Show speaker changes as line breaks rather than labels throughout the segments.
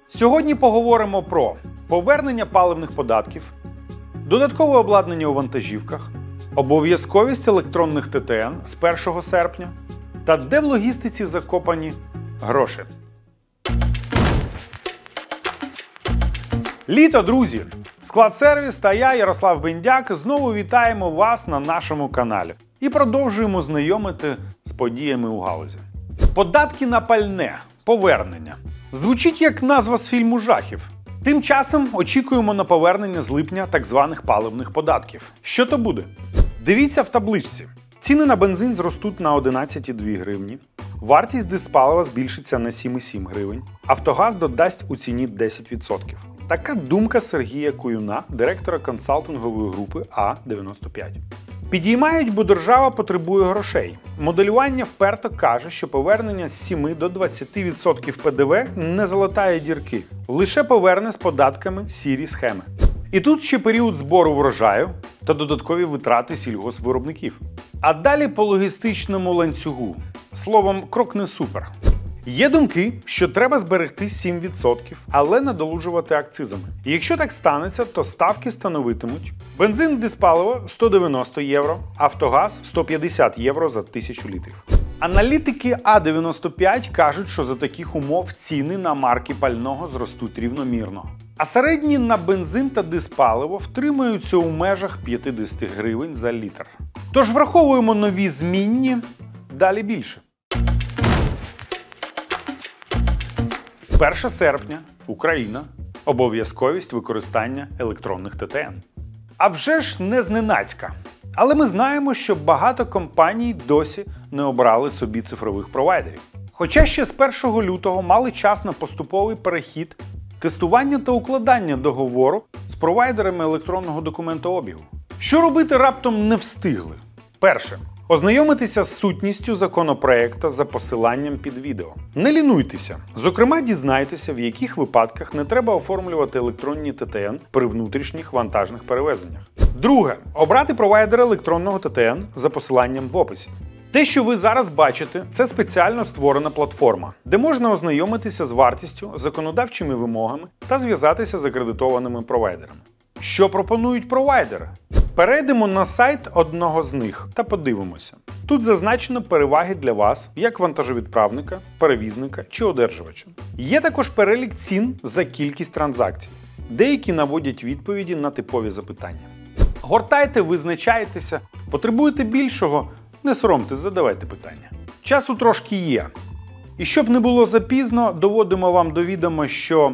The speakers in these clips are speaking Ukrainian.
Сьогодні поговоримо про повернення паливних податків, додаткове обладнання у вантажівках, обов'язковість електронних ТТН з 1 серпня та де в логістиці закопані гроші. Літо, друзі! Складсервіс та я, Ярослав Бендяк, знову вітаємо вас на нашому каналі і продовжуємо знайомити з подіями у галузі. Податки на пальне. Повернення. Звучить як назва з фільму жахів. Тим часом очікуємо на повернення з липня так званих паливних податків. Що то буде? Дивіться в табличці. Ціни на бензин зростуть на 11,2 гривні. Вартість диспалива збільшиться на 7,7 гривень. Автогаз додасть у ціні 10%. Така думка Сергія Куюна, директора консалтингової групи А-95. Підіймають, бо держава потребує грошей. Моделювання вперто каже, що повернення з 7 до 20% ПДВ не залатає дірки. Лише поверне з податками сірі схеми. І тут ще період збору врожаю та додаткові витрати сільгоспвиробників. А далі по логістичному ланцюгу. Словом, крок не супер. Є думки, що треба зберегти 7%, але надолужувати акцизами. І якщо так станеться, то ставки становитимуть: бензин диспаливо 190 євро, Автогаз 150 євро за 1000 літрів. Аналітики А-95 кажуть, що за таких умов ціни на марки пального зростуть рівномірно. А середні на бензин та диспаливо втримаються у межах 50 гривень за літр. Тож враховуємо нові змінні, далі більше. 1 серпня, Україна. Обов'язковість використання електронних ТТН. А вже ж не зненацька. Але ми знаємо, що багато компаній досі не обрали собі цифрових провайдерів. Хоча ще з 1 лютого мали час на поступовий перехід, тестування та укладання договору з провайдерами електронного документообігу. Що робити раптом не встигли? Перше. Ознайомитися з сутністю законопроекту за посиланням під відео. Не лінуйтеся. Зокрема, дізнайтеся, в яких випадках не треба оформлювати електронні ТТН при внутрішніх вантажних перевезеннях. Друге. Обрати провайдера електронного ТТН за посиланням в описі. Те, що ви зараз бачите, це спеціально створена платформа, де можна ознайомитися з вартістю, законодавчими вимогами та зв'язатися з акредитованими провайдерами. Що пропонують провайдери? Перейдемо на сайт одного з них та подивимося. Тут зазначено переваги для вас, як вантажовідправника, перевізника чи одержувача. Є також перелік цін за кількість транзакцій. Деякі наводять відповіді на типові запитання. Гортайте, визначайтеся, потребуєте більшого, не соромтесь, задавайте питання. Часу трошки є. І щоб не було запізно, доводимо вам до відома, що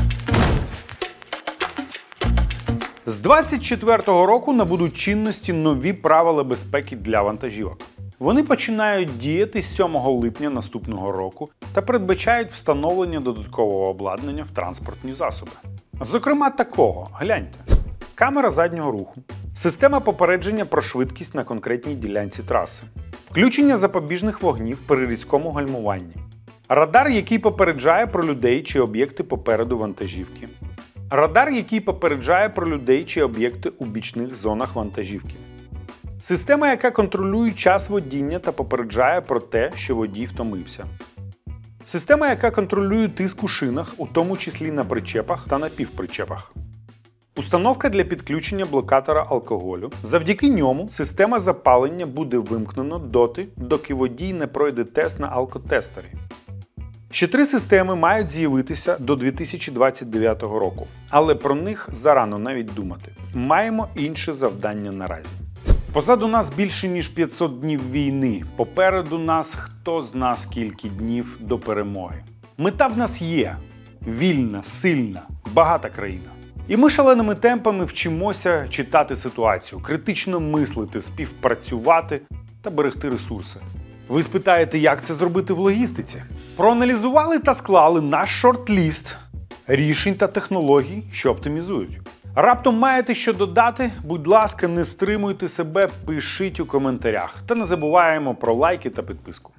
з 2024 року набудуть чинності нові правила безпеки для вантажівок. Вони починають діяти з 7 липня наступного року та передбачають встановлення додаткового обладнання в транспортні засоби. Зокрема такого, гляньте, камера заднього руху, система попередження про швидкість на конкретній ділянці траси, включення запобіжних вогнів при різкому гальмуванні, радар, який попереджає про людей чи об'єкти попереду вантажівки, радар, який попереджає про людей чи об'єкти у бічних зонах вантажівки. Система, яка контролює час водіння та попереджає про те, що водій втомився. Система, яка контролює тиск у шинах, у тому числі на причепах та на півпричепах. Установка для підключення блокатора алкоголю. Завдяки ньому система запалення буде вимкнена доти, доки водій не пройде тест на алкотестері. Ще 3 системи мають з'явитися до 2029 року, але про них зарано навіть думати. Маємо інше завдання наразі. Позаду нас більше ніж 500 днів війни, попереду нас хто зна скільки днів до перемоги. Мета в нас є – вільна, сильна, багата країна. І ми шаленими темпами вчимося читати ситуацію, критично мислити, співпрацювати та берегти ресурси. Ви спитаєте, як це зробити в логістиці? Проаналізували та склали наш шорт-ліст рішень та технологій, що оптимізують. Раптом маєте що додати? Будь ласка, не стримуйте себе, пишіть у коментарях. Та не забуваємо про лайки та підписку.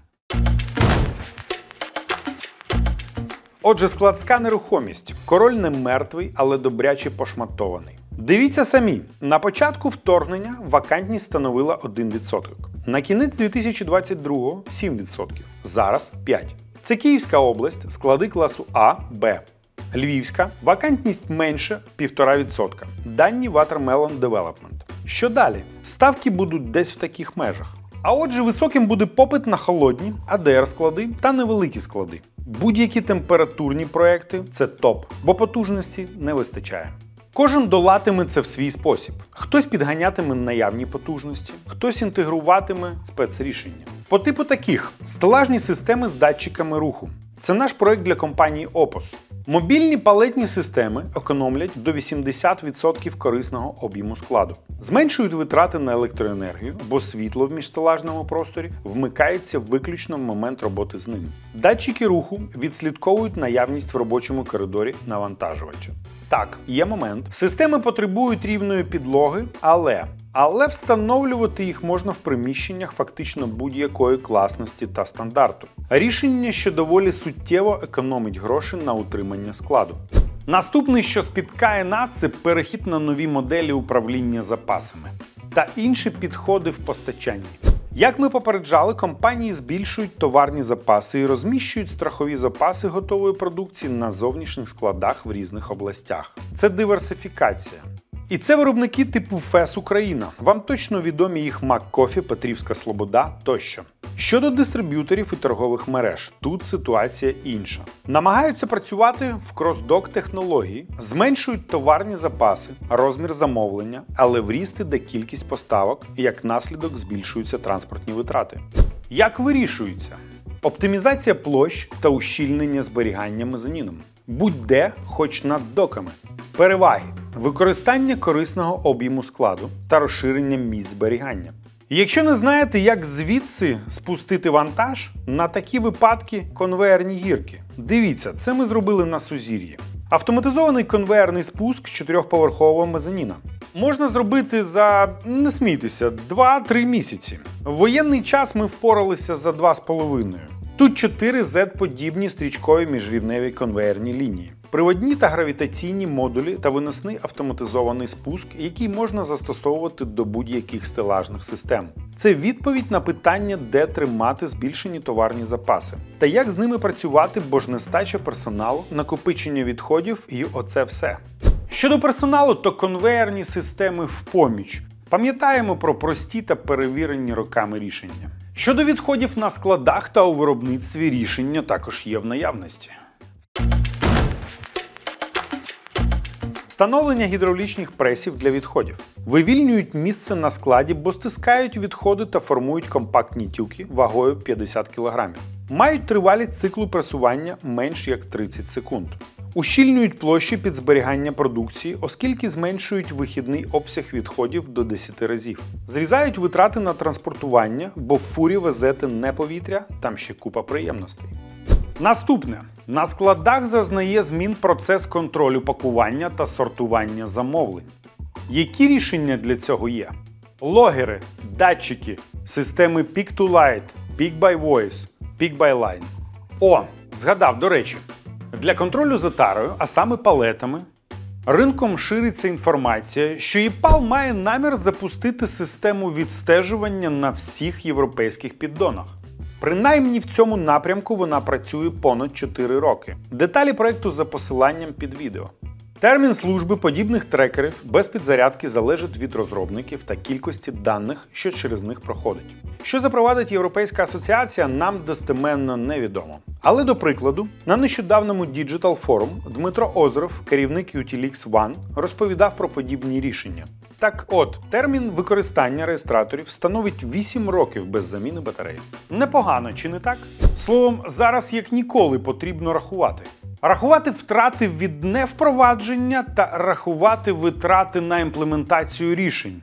Отже, складська нерухомість. Король не мертвий, але добряче пошматований. Дивіться самі. На початку вторгнення вакантність становила 1%. На кінець 2022-го – 7%. Зараз – 5%. Це Київська область, склади класу А, Б. Львівська, вакантність менше 1,5%. Дані Watermelon Development. Що далі? Ставки будуть десь в таких межах. А отже, високим буде попит на холодні, АДР-склади та невеликі склади. Будь-які температурні проекти – це топ, бо потужності не вистачає. Кожен долатиме це в свій спосіб. Хтось підганятиме наявні потужності, хтось інтегруватиме спецрішення. По типу таких – стелажні системи з датчиками руху. Це наш проект для компанії Opus. Мобільні палетні системи економлять до 80% корисного об'єму складу. Зменшують витрати на електроенергію, бо світло в міжстелажному просторі вмикається виключно в момент роботи з ним. Датчики руху відслідковують наявність в робочому коридорі навантажувача. Так, є момент. Системи потребують рівної підлоги, але встановлювати їх можна в приміщеннях фактично будь-якої класності та стандарту. Рішення, що доволі суттєво економить гроші на утримання складу. Наступний, що спіткає нас, це перехід на нові моделі управління запасами та інші підходи в постачанні. Як ми попереджали, компанії збільшують товарні запаси і розміщують страхові запаси готової продукції на зовнішніх складах в різних областях. Це диверсифікація. І це виробники типу ФЕС Україна. Вам точно відомі їх МакКофі, Петрівська Слобода тощо. Щодо дистриб'юторів і торгових мереж, тут ситуація інша. Намагаються працювати в кросдок технології, зменшують товарні запаси, розмір замовлення, але в ріст іде кількість поставок і як наслідок збільшуються транспортні витрати. Як вирішується? Оптимізація площ та ущільнення зберігання мезоніном. Будь-де, хоч над доками. Переваги. Використання корисного об'єму складу та розширення місць зберігання. Якщо не знаєте, як звідси спустити вантаж, на такі випадки конвеєрні гірки. Дивіться, це ми зробили на Сузір'ї. Автоматизований конвеєрний спуск 4-поверхового мезоніна. Можна зробити за, не смійтеся, 2-3 місяці. В воєнний час ми впоралися за 2,5. Тут 4 Z-подібні стрічкові міжрівневі конвеєрні лінії. Приводні та гравітаційні модулі та виносний автоматизований спуск, який можна застосовувати до будь-яких стелажних систем. Це відповідь на питання, де тримати збільшені товарні запаси. Та як з ними працювати, бо ж нестача персоналу, накопичення відходів і оце все. Щодо персоналу, то конвеєрні системи в поміч. Пам'ятаємо про прості та перевірені роками рішення. Щодо відходів на складах та у виробництві, рішення також є в наявності. Встановлення гідравлічних пресів для відходів. Вивільнюють місце на складі, бо стискають відходи та формують компактні тюки вагою 50 кг. Мають тривалість циклу пресування менш як 30 секунд. Ущільнюють площі під зберігання продукції, оскільки зменшують вихідний обсяг відходів до 10 разів. Зрізають витрати на транспортування, бо в фурі везете не повітря, там ще купа приємностей. Наступне. На складах зазнає змін процес контролю пакування та сортування замовлень. Які рішення для цього є? Логери, датчики, системи Pick-to-Light, Pick-by-Voice, Pick-by-Line. О, згадав, до речі. Для контролю за тарою, а саме палетами, ринком шириться інформація, що EPAL має намір запустити систему відстежування на всіх європейських піддонах. Принаймні в цьому напрямку вона працює понад 4 роки. Деталі проєкту за посиланням під відео. Термін служби подібних трекерів без підзарядки залежить від розробників та кількості даних, що через них проходить. Що запровадить Європейська асоціація, нам достеменно невідомо. Але до прикладу, на нещодавному Digital Forum Дмитро Озеров, керівник Utilix One, розповідав про подібні рішення. Так от, термін використання реєстраторів становить 8 років без заміни батареї. Непогано, чи не так? Словом, зараз як ніколи потрібно рахувати. Рахувати втрати від невпровадження та рахувати витрати на імплементацію рішень.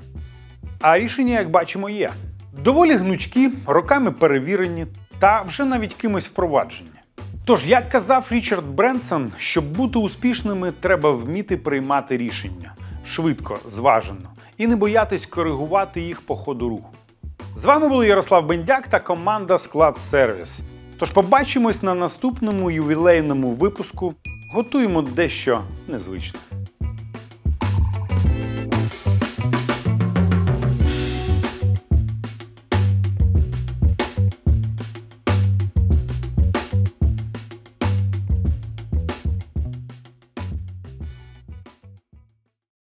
А рішення, як бачимо, є. Доволі гнучкі, роками перевірені та вже навіть кимось впроваджені. Тож, як казав Річард Бренсон, щоб бути успішними, треба вміти приймати рішення. Швидко, зважено. І не боятись коригувати їх по ходу руху. З вами був Ярослав Бендяк та команда Склад Сервіс. Тож побачимось на наступному ювілейному випуску. Готуємо дещо незвичне.